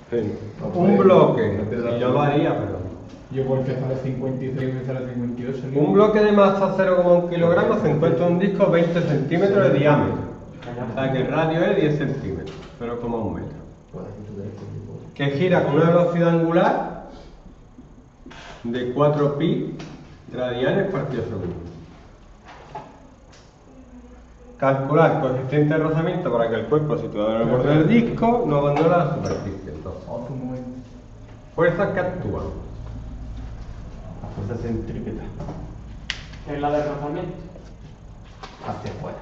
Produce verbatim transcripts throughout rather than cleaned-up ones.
Sí. Un bloque, sí, yo lo haría, pero... Yo porque sale cincuenta y seis y me sale cincuenta y ocho. Un bloque de masa cero coma uno kilogramos se encuentra en un disco veinte centímetros de diámetro. O sea que el radio es diez centímetros, cero coma uno metro. Que gira con una velocidad angular de cuatro pi radianes partido segundo. Calcular coeficiente de rozamiento para que el cuerpo situado en el borde del disco no abandone la superficie. Entonces, fuerzas que actúan. Fuerza centrípeta. ¿Qué es la de rozamiento? Hacia afuera.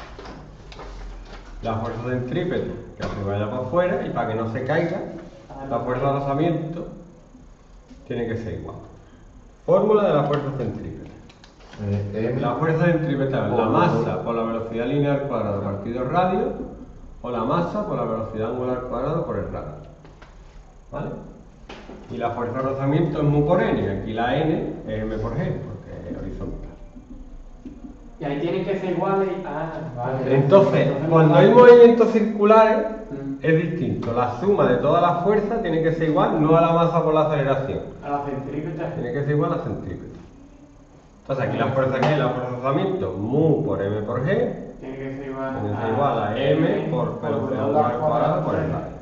La fuerza centrípeta, que se vaya para afuera y para que no se caiga, la fuerza de rozamiento tiene que ser igual. Fórmula de la fuerza centrípeta. Eh, La fuerza centrípeta es la masa por la velocidad lineal cuadrada partido radio o la masa por la velocidad angular cuadrada por el radio. ¿Vale? Y la fuerza de rozamiento es mu por n, aquí la n es m por g, porque es horizontal. Y ahí tienen que ser iguales y... Ah, vale. Entonces, cuando hay movimientos circulares, es distinto. La suma de todas las fuerzas tiene que ser igual, no a la masa por la aceleración. A la centrípeta. Tiene que ser igual a la centrípeta. Entonces, aquí la fuerza que es la fuerza de rozamiento, mu por m por g, Tiene que ser igual tiene que ser igual a m por velocidad angular cuadrada por el radio.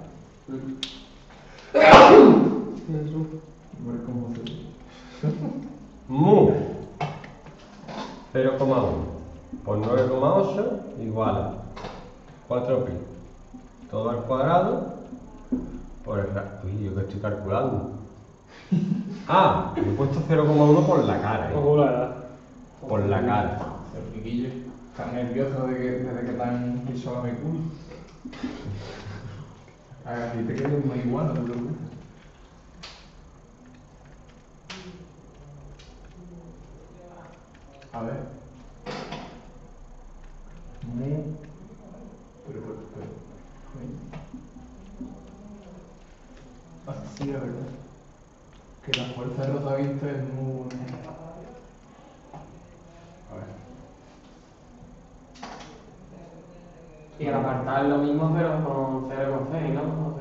Mu cero coma uno por nueve coma ocho igual a cuatro pi todo al cuadrado por el radio. Uy, yo que estoy calculando. Ah, me he puesto cero coma uno por la cara. ¿eh? Por la cara. El piquillo. Estás nervioso de que, desde que te han pisado a mi culo. A ti te quedas marihuana, no te preocupes. A ver. Mu. Pero, pero, pero. Así es verdad. Que la fuerza de rozamiento es muy. A ver. Y al apartar lo mismo, pero con cero coma seis, ¿no?